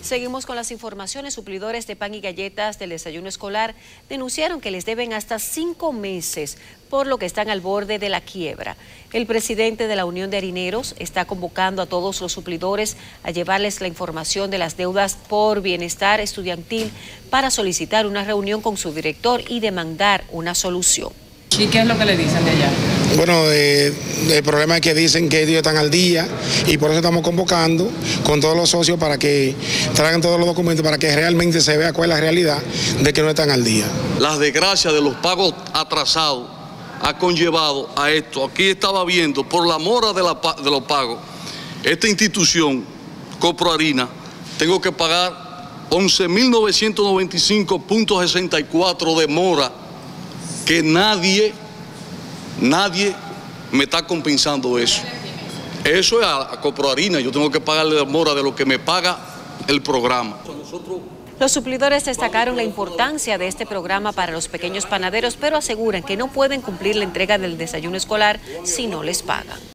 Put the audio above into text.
Seguimos con las informaciones. Suplidores de pan y galletas del desayuno escolar denunciaron que les deben hasta 5 meses, por lo que están al borde de la quiebra. El presidente de la Unión de Harineros está convocando a todos los suplidores a llevarles la información de las deudas por bienestar estudiantil para solicitar una reunión con su director y demandar una solución. ¿Y qué es lo que le dicen de allá? Bueno, el problema es que dicen que ellos están al día y por eso estamos convocando con todos los socios para que traigan todos los documentos para que realmente se vea cuál es la realidad de que no están al día. Las desgracias de los pagos atrasados ha conllevado a esto. Aquí estaba viendo, por la mora de los pagos, esta institución, Coproharina, tengo que pagar 11.995.64 de mora, que nadie me está compensando eso. Eso es a Coproharina, yo tengo que pagarle la mora de lo que me paga el programa. Los suplidores destacaron la importancia de este programa para los pequeños panaderos, pero aseguran que no pueden cumplir la entrega del desayuno escolar si no les pagan.